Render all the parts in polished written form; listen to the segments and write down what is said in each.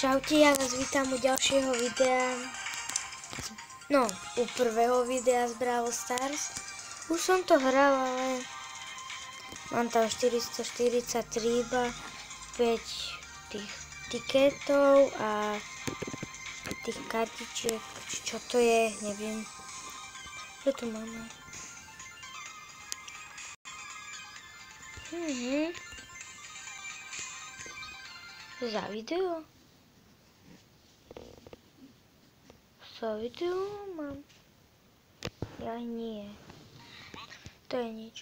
Čaute, ja vás vítam u ďalšieho videa, u prvého videa z Brawl Stars. Už som to hral, ale mám tam 443 iba, 5 tých tiketov a tých kartičiek, čo to je, neviem. Čo tu máme? Za video? Za video mám? Ja nie. To je nič.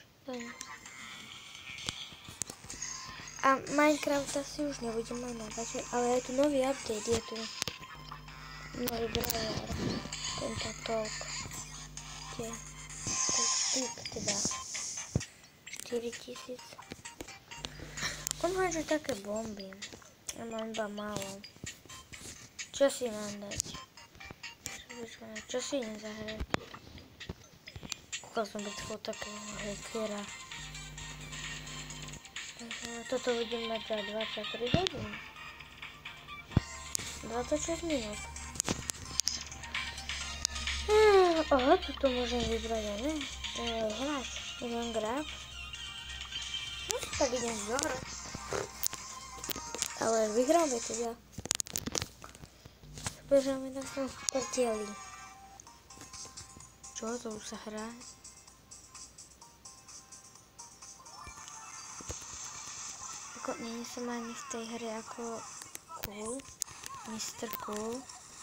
A Minecraft asi už nebudem mať natáčať, ale je tu nový update, je tu nový brawler, tento talk, kde pík teda 4000. On má že také bomby, ja mám iba málo. Čo si mám dať? Čo si idem zahrať? Kúkal som byť takého hackera. Toto budem mať za 23 hodín. 26 minút. Aha, tuto môžem vybrať, ne? Hrať. Idem grať. Tak idem zahrať. Ale vyhráme teda. Bežáme na tom prdeli. Čo to už sa hrá? Ako nie som ani v tej hre ako Cool. Mr. Cool.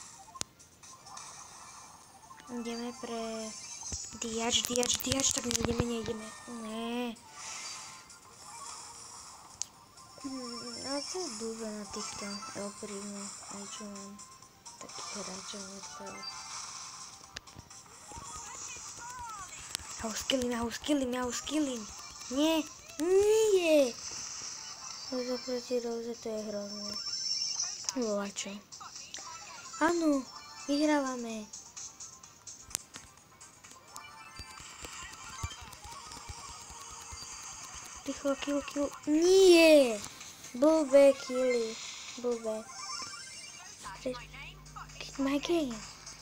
Ideme pre diač, tak nejdeme. Ne. A to je dúbe na týchto elprívne, aj čo mám takých hráčov netrvá. Ja ho skillím. Nie. Roza proti Roze, to je hrozné. Volačo. Áno, vyhrávame. Rýchlo, kill. Nie! Blbé killy. Blbé. Get my game.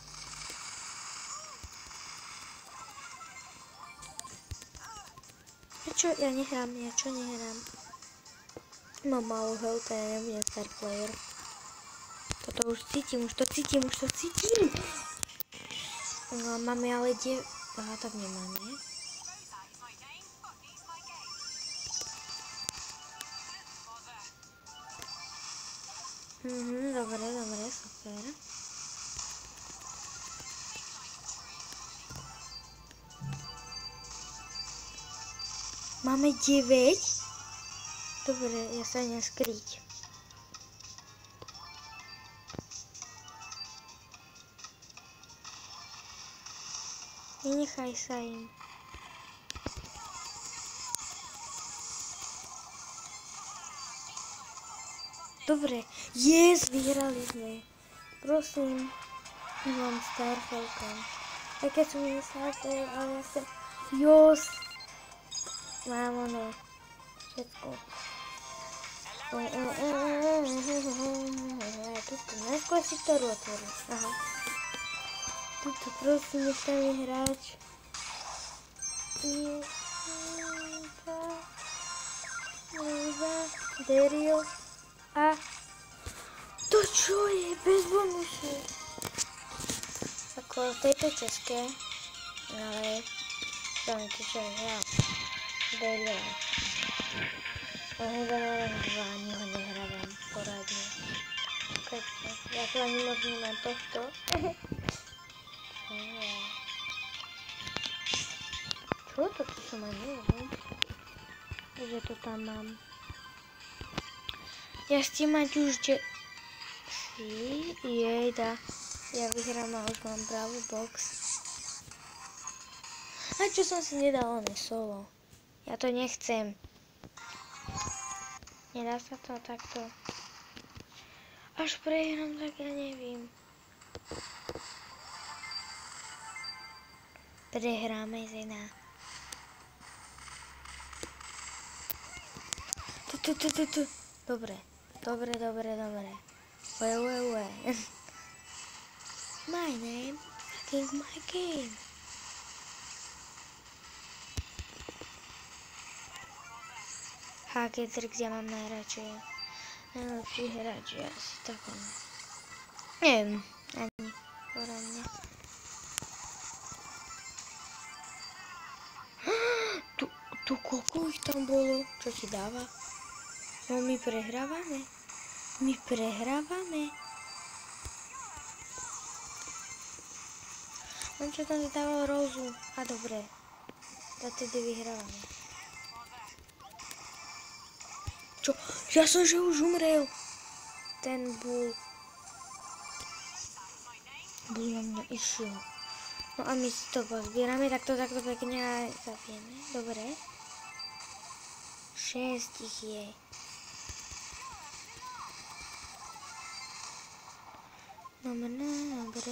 Čo ja nehrám? Mám malú health, ja nebudem star player. Toto už cítim. No, máme ale aha, tak nemáme. Dobre, super. Máme 9. Dobre, ja sa idem skryť. Nenechaj sa im. Dobre, vyhrali sme. Prosím, mám Star Falcon. Aj keď som myslela, ale ja som... Mám ono. Všetko. Najskôr si to otvorím. Aha. Tuto prosím, nech tam je hráč. Daryl. A to čo je? Bez bonusu. Ako v tejto české. Ale tam to čo je ja. Daryl. Len 2, ani ho nehrávam poradne. Ja to ani moc nemám tohto. Čo to tu som aj neviem? Že to tam mám. Ja s tým mať už, že... Jejda. Ja vyhrám a už mám pravú box. A čo som si nedal, on je solo. Ja to nechcem. Nedá sa to takto. Až prehrám, tak ja neviem. Prehráme Zena. Tu. Dobre. Where? My name, fucking my game. Hacker Trix ja mám najradšej. Najlepší hráč je asi tak on. Neviem, ani podľa mňa. Tu koľko ich tam bolo? Čo ti dáva? No my prehrávame. On čo tam dával Rozu. A dobre. A tedy vyhrávame. Čo? Ja som, že už umrel. Ten Bull. Bull na mňa išiel. No a my si to pozbierame, takto pekne a zabijeme. Dobre. 6 ich je. Dobre.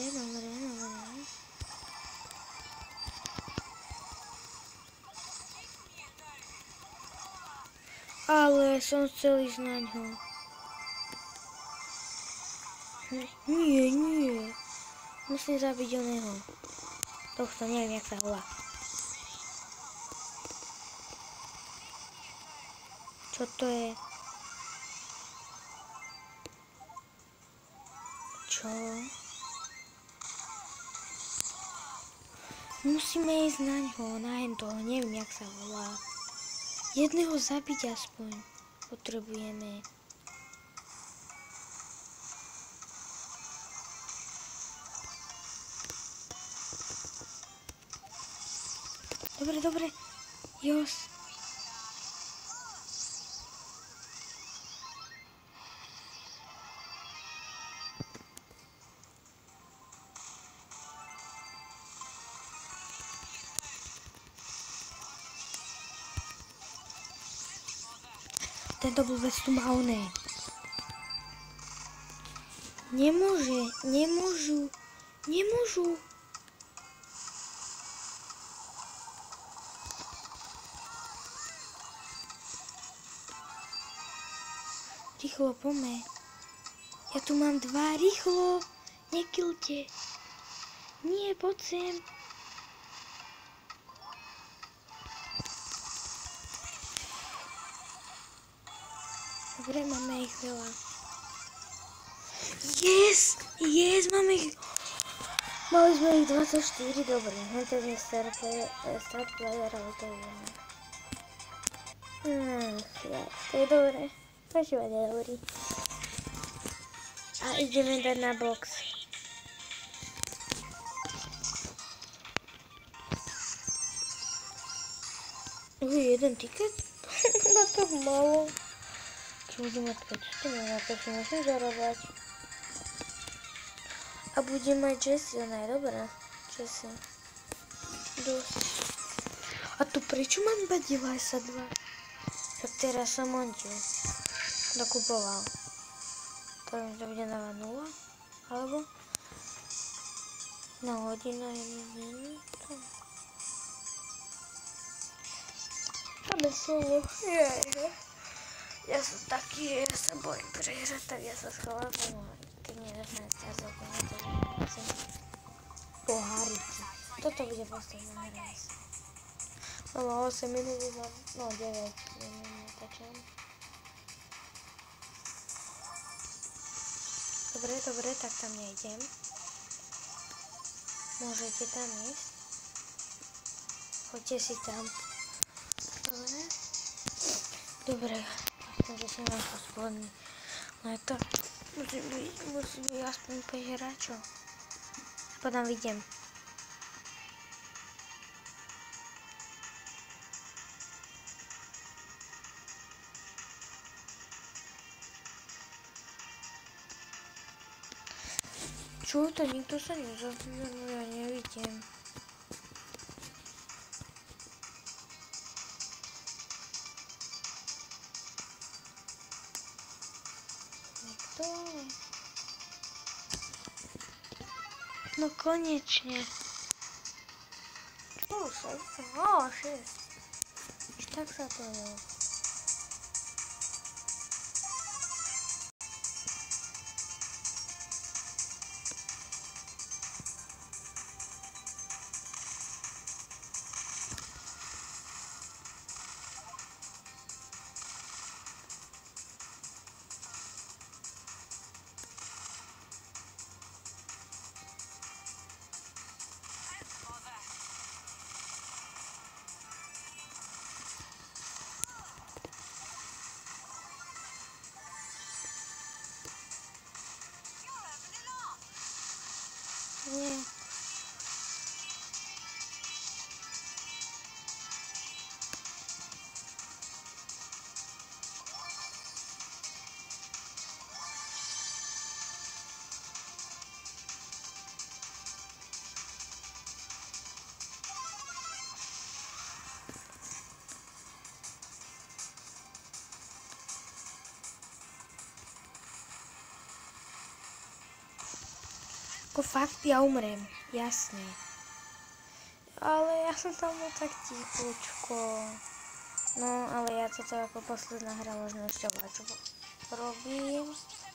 Ale som chcel ísť na ňo. Nie. Musím zabiť oného. Tohto, neviem, jak sa volá. Čo to je? Čo? Musíme ísť na ňo, na toho, neviem, jak sa volá. Jedného zabiť aspoň. Potrebujeme. Dobre. Jos. Tento blbec tu má oné. Nemôžu. Rýchlo, poďme. Ja tu mám 2, rýchlo. Nekilte. Nie, poď sem. Dobre, máme ich veľa. Yes, máme ich. Mali sme ich 24, dobre. Hento je start player, ale to je jedno. To je dobre. Počúvať je dobrý. A ideme dať na box. Jeden tiket? Na to malo. Budem mať 500, na to si musím zarábať. A budem mať Jessie, ona je dobrá. Jessie. Dosť. A tu prečo mám iba 92? Tak teraz som Montiu dokupoval. To bude dávať 0? Alebo? Na hodinu, 1 minútu. Máme solo. Ja som taký, ja sa bojím prehrať, tak ja sa schovávam, keď nedostanem teraz úplne, tak musím poháriť. Toto bude posledná hra. Mám 8 minút, no 9 minút tačem. Dobre, tak tam nejdem. Môžete tam ísť. Choďte si tam. Dobre. Takže som vám posledný. No je to, musí byť aspoň 5 hráčov. Potom vidím. Čo to? Nikto sa nezapomínal, ja nevidím. No konečne. Čo sa? 6. Tak sa to je. Nie. Ako fakt ja umrem, jasne. Ale ja som tam bol tak tichučko. No, ale ja toto ako posledná hra možno ešte čo robím.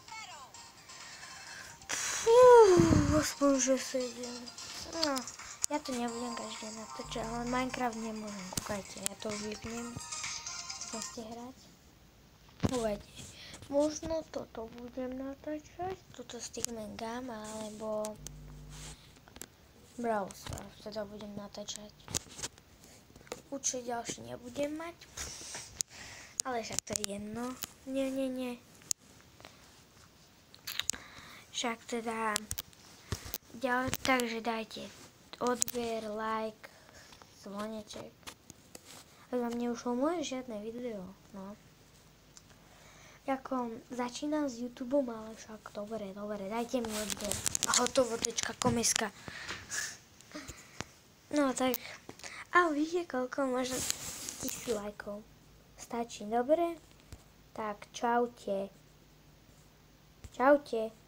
Aspoň, že sedím. No, ja to nebudem každý natáčať, ale Minecraft nemôžem, kúkajte, ja to vypnem. Chcete hrať? Uvedte. Možno toto budem natáčať, toto Stickman Gam, alebo Brawl Stars, teda budem natáčať. Určite ďalší nebudem mať, ale však to je jedno. Nie. Však teda, takže dajte odber, like, zvoneček. Ak vám neušlo moje žiadne video, no. Ako začínam s YouTubeom, ale však dobre, dajte mi odber. A hotovo, komiska. No tak, a vidíte koľko, možno 1000 lajkov. Stačí, dobre? Tak, čaute. Čaute.